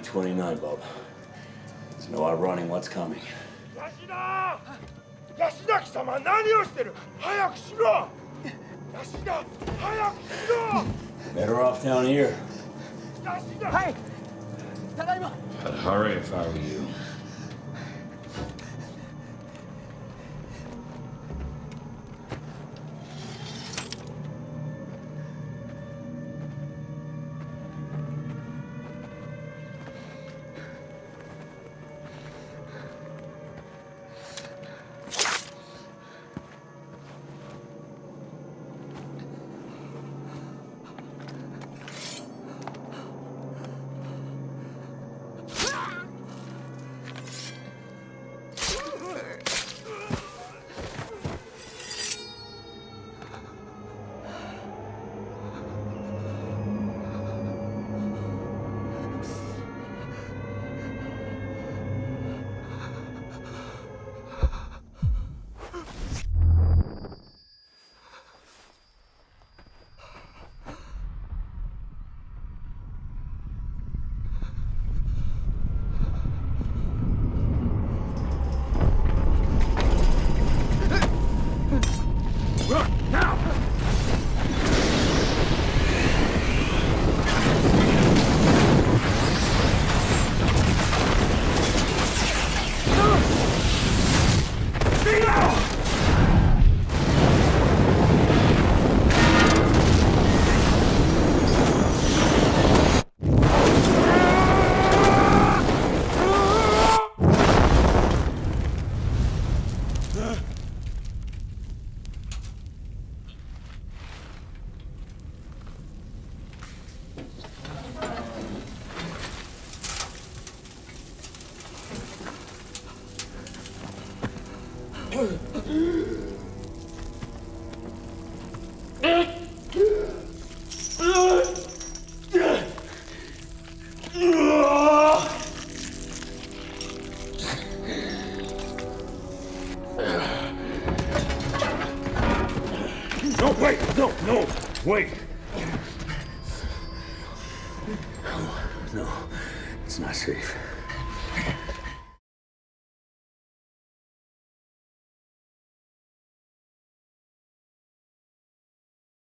29, Bob. There's no outrunning what's coming. Yashida! Yashida-sama,何をしてる? 早くしろ! Yashida! 早くしろ! Better off down here. Yashida! Hey! Tadaima! I'd hurry if I were you. No, wait! No! Wait! No, it's not safe.